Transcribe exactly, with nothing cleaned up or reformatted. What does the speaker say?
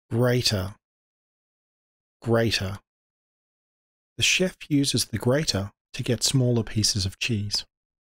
Grater, grater. The chef uses the grater to get smaller pieces of cheese.